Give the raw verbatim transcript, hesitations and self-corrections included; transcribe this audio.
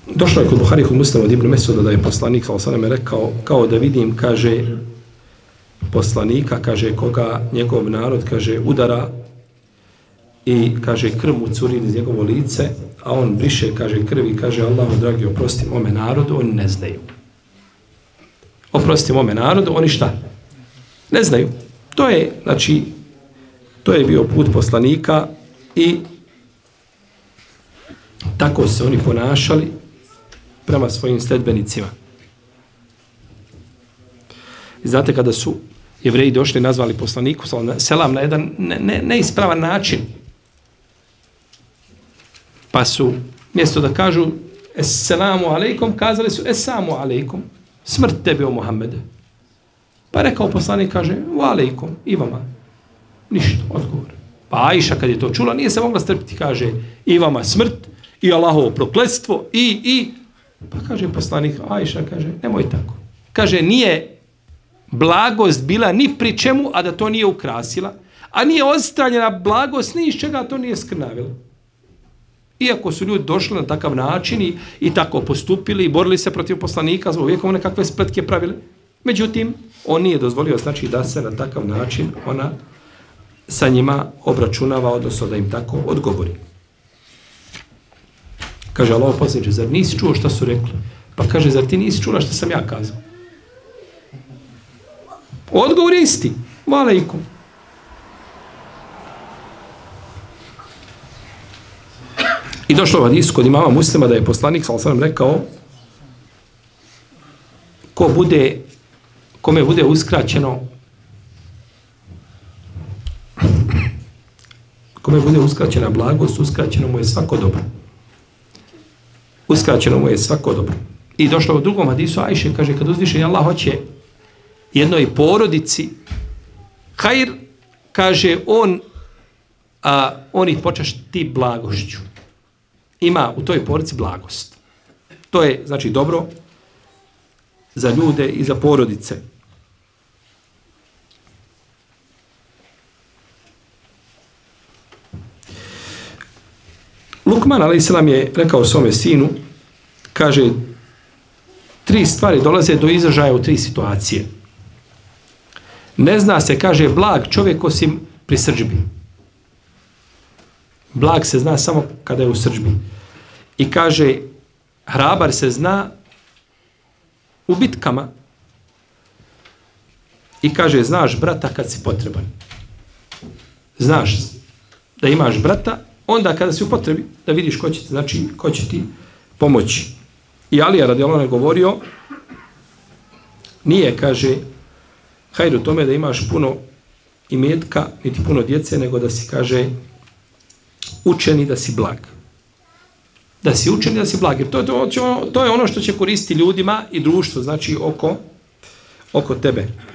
Došlo je kod Buhari kod Muslima od Ibn Mesuda da je poslanik sallallahu alejhi ve sellem rekao, kao da vidim, kaže, poslanika, kaže, koga njegov narod, kaže, udara i, kaže, krv mu curi iz njegovo lice, a on briše, kaže, krvi, kaže, Allahu dragi, oprosti mome narodu, oni ne znaju. Oprosti mome narodu, oni šta? Ne znaju. To je, znači, to je bio put poslanika i tako se oni ponašali prema svojim sledbenicima. I znate, kada su Jevreji došli i nazvali poslaniku selam na jedan ne, ne, neispravan način, pa su, mjesto da kažu Esselamu alejkom, kazali su Esamu alejkom, smrt tebi o Muhammede. Pa rekao poslanik, kaže, wa alejkom, i vama. Ništa, odgovor. Pa Ajša kad je to čula, nije se mogla strpiti, kaže, i vama smrt, i Allahovo prokletstvo, i, i, pa kaže poslanik, Ajša, kaže, nemoj tako. Kaže, nije blagost bila ni pri čemu, a da to nije ukrasila, a nije odstranjena blagost ni iz čega to nije skrnavila. Iako su ljudi došli na takav način i, i tako postupili i borili se protiv poslanika, uvijek one kakve spletke pravili. Međutim, on nije dozvolio, znači, da se na takav način ona sa njima obračunava, odnosno da im tako odgovori. Kaže Allah poslaniče, zar nisi čuo šta su rekli? Pa kaže, zar ti nisi čula šta sam ja kazao? Odgovor je isti. Valejkum. I došlo u hadisu kod imama Muslima da je poslanik sallallahu alejhi ve sellem rekao, ko bude, kome bude uskraćeno kome bude uskraćena blagost, uskraćeno mu je svako dobro. Uskraćeno mu je svako dobro. I došlo u drugom hadisu Ajše, kaže, kad uzvišeni Allah hoće jednoj porodici hajr, kaže, on a, on ih počasti blagošću. Ima u toj porodici blagost. To je, znači, dobro za ljude i za porodice. Lukman alejselam je rekao svome sinu, kaže, tri stvari dolaze do izražaja u tri situacije. Ne zna se, kaže, blag čovjek osim pri srdžbi. Blag se zna samo kada je u srdžbi. I kaže, hrabar se zna u bitkama. I kaže, znaš brata kad si potreban. Znaš da imaš brata, onda kada si u potrebi, da vidiš ko će ti, znači, ko će ti pomoći. I Alija radijallahu anhu govorio, nije, kaže, hajde u tome da imaš puno imetka, niti puno djece, nego da si, kaže, učeni da si blag. Da si učeni da si blag. Jer to, to, to je ono što će koristiti ljudima i društvu, znači oko, oko tebe.